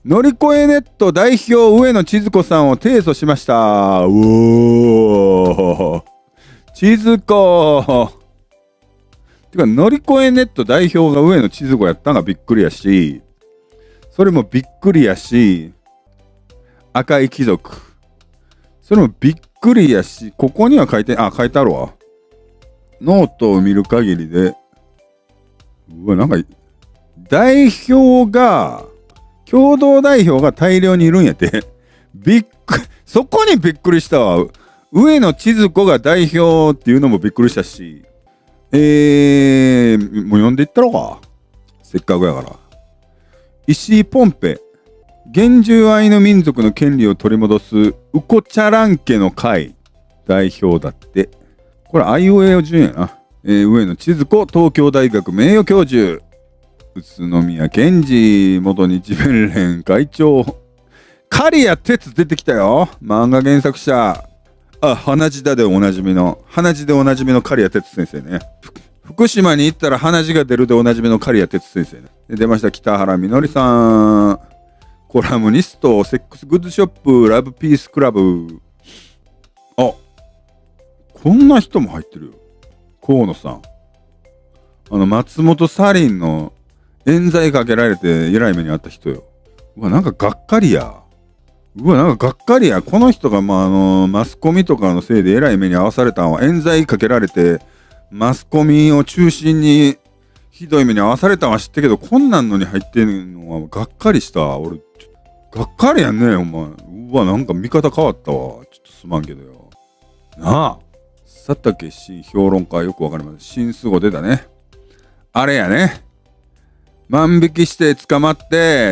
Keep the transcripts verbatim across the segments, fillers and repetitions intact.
乗り越えネット代表上野千鶴子さんを提訴しました。うおー。千鶴子。てか、乗り越えネット代表が上野千鶴子やったんがびっくりやし、それもびっくりやし、赤い貴族。それもびっくりやし、ここには書いて、あ、書いてあるわ。ノートを見る限りで、うわ、なんか、代表が、共同代表が大量にいるんやって。びっくり、そこにびっくりしたわ。上野千鶴子が代表っていうのもびっくりしたし、えー、もう読んでいったろか。せっかくやから。石井ポンペ。原住アイヌ民族の権利を取り戻すウコチャラン家の会代表だって。これあいうえお順やな。えー、上野千鶴子東京大学名誉教授。宇都宮健治元日弁連会長。刈谷哲出てきたよ。漫画原作者。あ、鼻血だでおなじみの、鼻血でおなじみの刈谷哲先生ね。福島に行ったら鼻血が出るでおなじみの刈谷哲先生ね。で出ました北原みのりさん。コラムニスト、セックスグッズショップ、ラブピースクラブ。あ、こんな人も入ってるよ。河野さん。あの、松本サリンの冤罪かけられてえらい目にあった人よ。うわ、なんかがっかりや。うわ、なんかがっかりや。この人が、まあ、あの、マスコミとかのせいでえらい目に遭わされたんは、冤罪かけられて、マスコミを中心にひどい目に遭わされたんは知ってるけど、こんなんのに入ってるのはがっかりした。俺、がっかりやんね、お前。うわ、なんか見方変わったわ。ちょっとすまんけどよ。なあ。佐竹新評論家よくわかります。新数語出たね。あれやね。万引きして捕まって、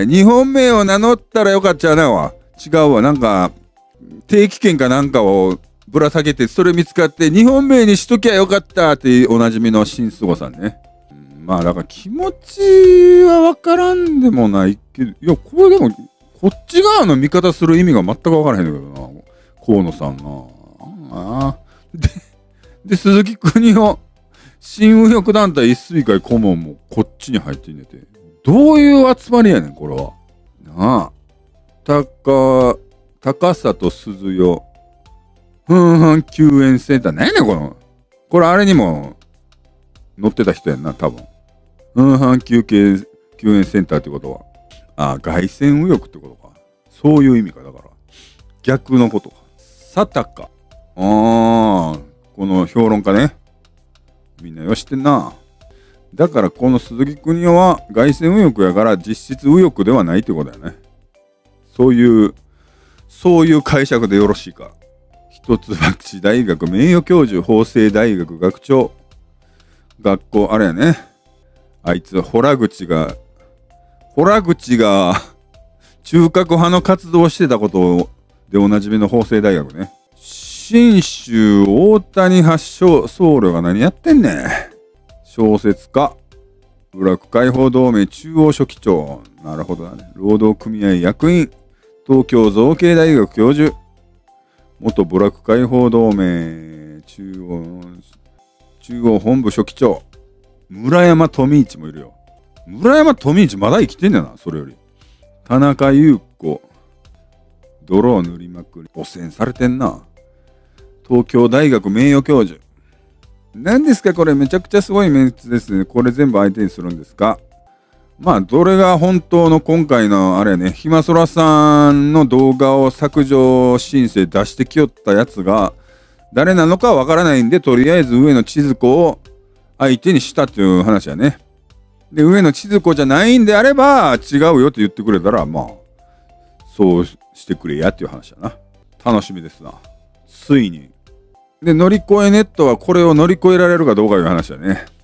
日本名を名乗ったらよかっちゃうなわ。違うわ。なんか、定期券かなんかをぶら下げて、それ見つかって、日本名にしときゃよかったっておなじみの新数語さんね。うん、まあ、だから気持ちはわからんでもないけど、いや、これでも、こっち側の味方する意味が全く分からへんねんけどな。河野さんな。ああ。で、で、鈴木邦夫。新右翼団体一水会顧問もこっちに入ってんねて。どういう集まりやねん、これは。なあ。高、高里鈴代。ふんふん救援センター。何やねん、この。これあれにも乗ってた人やんな、多分。ふんふん救急救援センターってことは。ああ、凱旋右翼ってことか。そういう意味か、だから。逆のことか。佐高。ああ、この評論家ね。みんなよしてんな。だからこの鈴木邦夫は凱旋右翼やから実質右翼ではないってことだよね。そういう、そういう解釈でよろしいか。一橋大学名誉教授、法政大学学長。学校、あれやね。あいつ、洞口が、洞口が中核派の活動をしてたことでおなじみの法政大学ね。信州大谷発祥僧侶が何やってんねん。小説家。部落解放同盟中央書記長。なるほどね。労働組合役員。東京造形大学教授。元部落解放同盟中央、中央本部書記長。村山富一もいるよ。村山富一まだ生きてんだよな、それより。田中優子。泥を塗りまくり。汚染されてんな。東京大学名誉教授。何ですかこれめちゃくちゃすごいメンツですね。これ全部相手にするんですか。まあ、どれが本当の今回のあれね、ひまそらさんの動画を削除申請出してきよったやつが誰なのかわからないんで、とりあえず上野千鶴子を相手にしたっていう話やね。で、上野千鶴子じゃないんであれば違うよって言ってくれたら、まあ、そうしてくれやっていう話やな。楽しみですな。ついに。で、乗り越えネットはこれを乗り越えられるかどうかいう話だね。